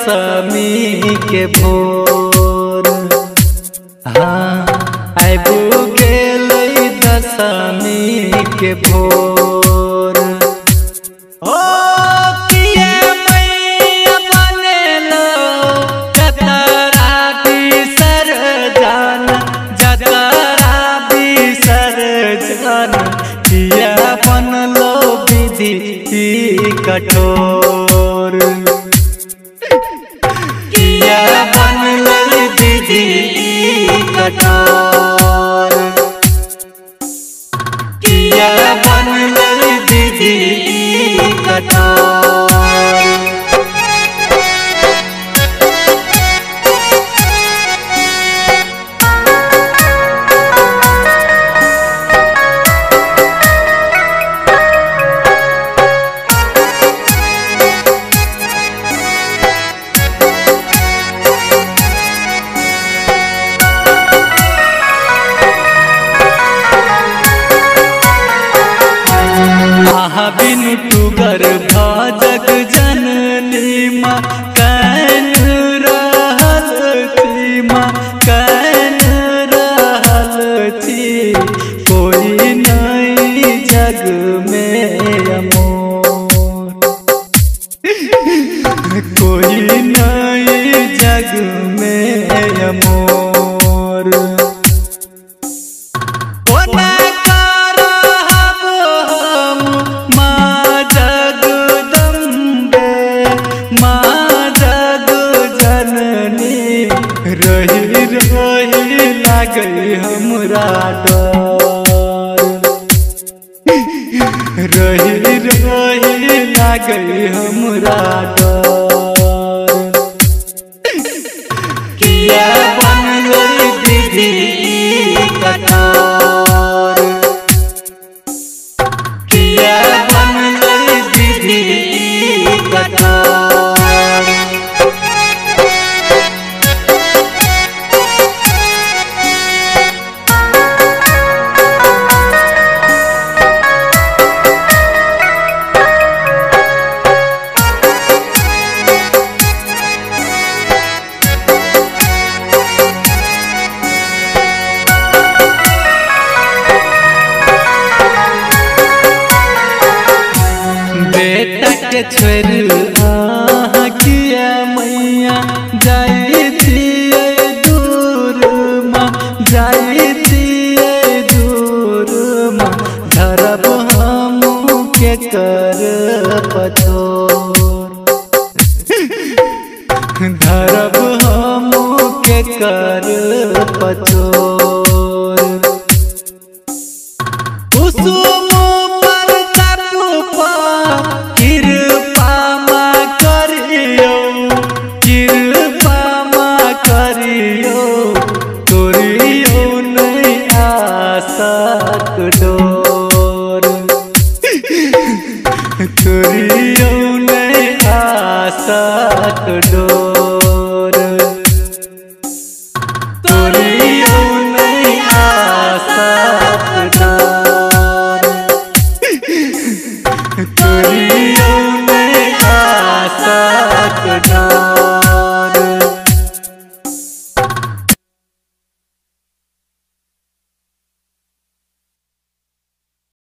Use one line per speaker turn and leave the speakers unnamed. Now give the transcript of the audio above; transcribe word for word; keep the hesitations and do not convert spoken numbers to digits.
दशमी के भोर। हाँ आबू गेल दशमी के भोर। ओ किए मैया बनेलो जतरा बिसर जान, जतरा बिसर जान। किया बनलो विधि कठोर, किया बनलो विधि कठोर, किया बनलो विधि कठोर। बिनु टुगर भजग जननी माँ कैन रहल थी, माँ कैन रहल थी। कोई नहीं जग में अमोर, कोई नहीं जग में अमोर। रही रही लागई हमरा डर, रही रही लागई हमरा डर। किया बनलो विधि कठोर, किया बनलो विधि कठोर। बेटा के छोड़ आहा किया मैया जाई थिए दूर माँ, जाई थिए दूर माँ। धरब हम के कर पथोर, धरब हम के कर पथोर। कुसुम कृपा माँ करियो, कृपा माँ करियो। तोरियो नहीं आसक डोर, तोरियो नहीं आसक डोर, तोरियो नहीं आसक डोर।